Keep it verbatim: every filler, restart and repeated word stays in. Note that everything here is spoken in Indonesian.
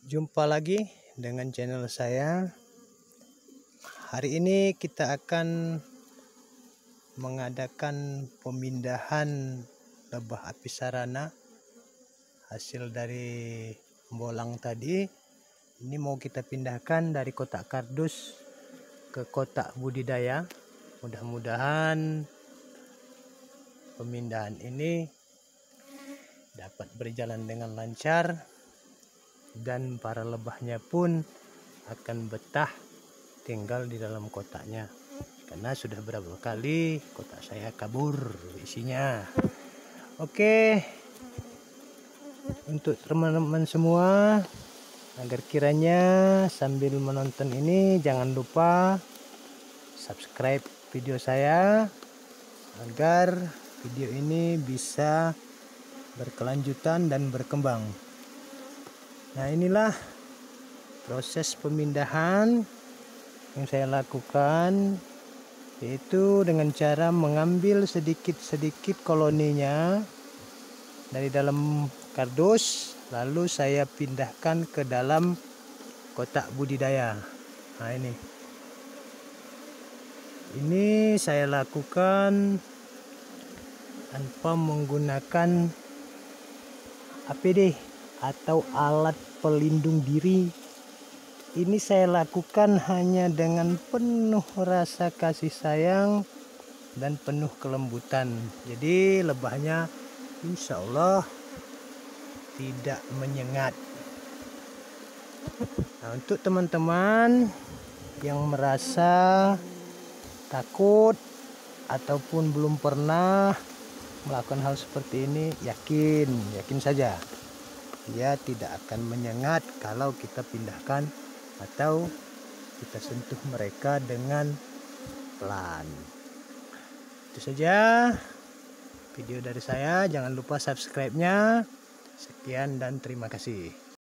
Jumpa lagi dengan channel saya. Hari ini kita akan mengadakan pemindahan lebah api sarana hasil dari bolang tadi. Ini mau kita pindahkan dari kotak kardus ke kotak budidaya. Mudah-mudahan pemindahan ini dapat berjalan dengan lancar dan para lebahnya pun akan betah tinggal di dalam kotaknya, karena sudah berapa kali kotak saya kabur isinya. Oke, untuk teman-teman semua, agar kiranya sambil menonton ini jangan lupa subscribe video saya agar video ini bisa berkelanjutan dan berkembang. Nah, inilah proses pemindahan yang saya lakukan, yaitu dengan cara mengambil sedikit-sedikit koloninya dari dalam kardus, lalu saya pindahkan ke dalam kotak budidaya. Nah, ini ini saya lakukan tanpa menggunakan A P D atau alat pelindung diri. Ini saya lakukan hanya dengan penuh rasa kasih sayang dan penuh kelembutan. Jadi lebahnya insya Allah tidak menyengat. Nah, untuk teman-teman yang merasa takut ataupun belum pernah melakukan hal seperti ini, yakin, yakin saja dia tidak akan menyengat kalau kita pindahkan atau kita sentuh mereka dengan pelan. Itu saja video dari saya. Jangan lupa subscribe-nya. Sekian dan terima kasih.